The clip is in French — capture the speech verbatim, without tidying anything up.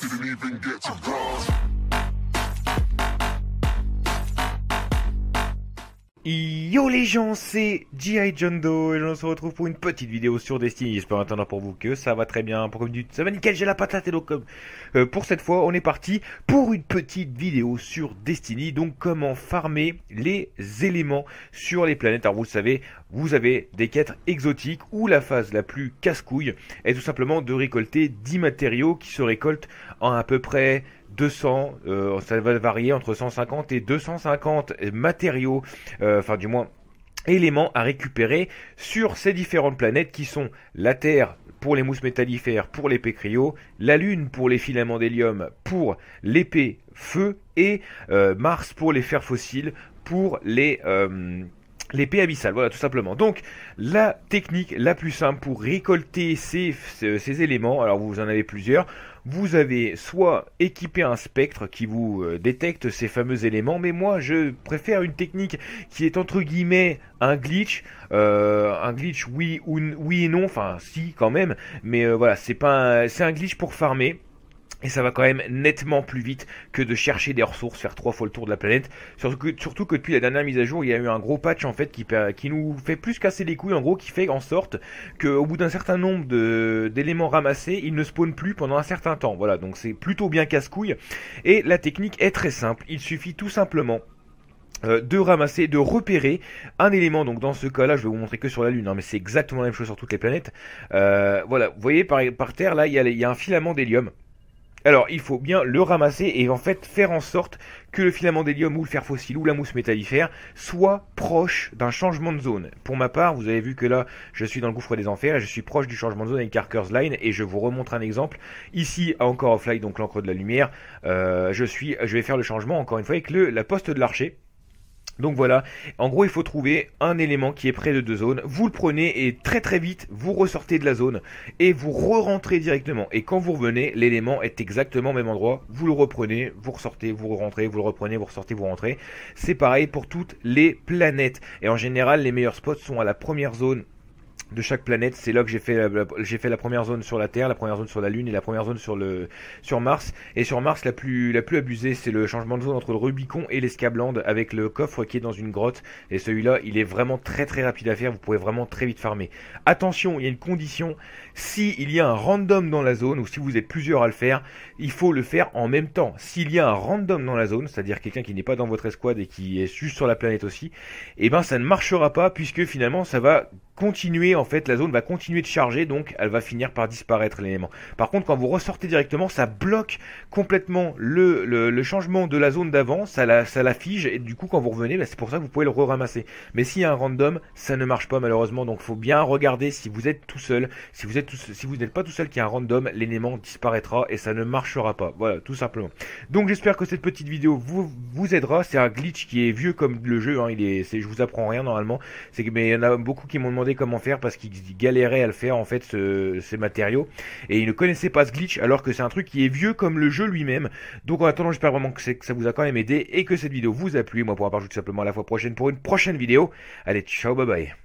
didn't even get to cross. Yo les gens, c'est G I John Doe et on se retrouve pour une petite vidéo sur Destiny. J'espère maintenant pour vous que ça va très bien, pour du... ça va nickel, j'ai la patate et donc comme euh, pour cette fois on est parti pour une petite vidéo sur Destiny. Donc comment farmer les éléments sur les planètes. Alors vous le savez, vous avez des quêtes exotiques où la phase la plus casse-couille est tout simplement de récolter dix matériaux qui se récoltent en à peu près deux cents, euh, ça va varier entre cent cinquante et deux cent cinquante matériaux, euh, enfin du moins éléments à récupérer sur ces différentes planètes qui sont la Terre pour les mousses métallifères, pour l'épée cryo, la Lune pour les filaments d'hélium, pour l'épée feu et euh, Mars pour les fers fossiles, pour les... Euh, l'épée abyssale, voilà tout simplement. Donc la technique la plus simple pour récolter ces, ces, ces éléments, alors vous en avez plusieurs, vous avez soit équipé un spectre qui vous euh, détecte ces fameux éléments, mais moi je préfère une technique qui est entre guillemets un glitch, euh, un glitch oui ou oui et non, enfin si quand même, mais euh, voilà, c'est pas un, c'est un glitch pour farmer. Et ça va quand même nettement plus vite que de chercher des ressources, faire trois fois le tour de la planète. Surtout que, surtout que depuis la dernière mise à jour, il y a eu un gros patch en fait qui, qui nous fait plus casser les couilles, en gros, qui fait en sorte qu'au bout d'un certain nombre de, d'éléments ramassés, ils ne spawnent plus pendant un certain temps. Voilà, donc c'est plutôt bien casse-couille. Et la technique est très simple, il suffit tout simplement Euh, de ramasser, de repérer un élément. Donc dans ce cas là je vais vous montrer que sur la Lune, hein, mais c'est exactement la même chose sur toutes les planètes. euh, Voilà, vous voyez par, par terre là il y, a, il y a un filament d'hélium. Alors il faut bien le ramasser et en fait faire en sorte que le filament d'hélium ou le fer fossile ou la mousse métallifère soit proche d'un changement de zone. Pour ma part, vous avez vu que là je suis dans le gouffre des enfers et je suis proche du changement de zone avec Carker's Line et je vous remontre un exemple. Ici à Encore of Light, donc l'encre de la lumière, euh, je, suis, je vais faire le changement encore une fois avec le, la poste de l'archer. Donc voilà, en gros il faut trouver un élément qui est près de deux zones, vous le prenez et très très vite vous ressortez de la zone et vous re-rentrez directement. Et quand vous revenez, l'élément est exactement au même endroit, vous le reprenez, vous ressortez, vous rentrez, vous le reprenez, vous ressortez, vous rentrez. C'est pareil pour toutes les planètes. Et en général les meilleurs spots sont à la première zone de chaque planète. C'est là que j'ai fait la, j'ai fait la première zone sur la Terre, la première zone sur la Lune et la première zone sur le sur Mars. Et sur Mars, la plus la plus abusée, c'est le changement de zone entre le Rubicon et l'Escabland avec le coffre qui est dans une grotte. Et celui-là, il est vraiment très très rapide à faire. Vous pouvez vraiment très vite farmer. Attention, il y a une condition. Si il y a un random dans la zone ou si vous êtes plusieurs à le faire, il faut le faire en même temps. S'il y a un random dans la zone, c'est-à-dire quelqu'un qui n'est pas dans votre escouade et qui est juste sur la planète aussi, et ben ça ne marchera pas puisque finalement ça va continuer, en fait la zone va continuer de charger, donc elle va finir par disparaître l'élément. Par contre quand vous ressortez directement, ça bloque complètement le, le, le changement de la zone d'avant, ça la, ça la fige et du coup quand vous revenez, bah, c'est pour ça que vous pouvez le re-ramasser. Mais s'il y a un random, ça ne marche pas malheureusement, donc faut bien regarder si vous êtes tout seul. Si vous êtes tout, si vous n'êtes pas tout seul qu'il y a un random, l'élément disparaîtra et ça ne marchera pas. Voilà, tout simplement. Donc j'espère que cette petite vidéo vous, vous aidera. C'est un glitch qui est vieux comme le jeu, hein. Il est, c'est, je vous apprends rien normalement. C'est que, mais il y en a beaucoup qui m'ont demandé comment faire parce qu'ils galéraient à le faire en fait ce, ces matériaux et ils ne connaissaient pas ce glitch alors que c'est un truc qui est vieux comme le jeu lui-même. Donc en attendant, j'espère vraiment que, que ça vous a quand même aidé et que cette vidéo vous a plu. Moi pour ma part je vous dis tout simplement à la fois prochaine pour une prochaine vidéo. Allez, ciao, bye bye.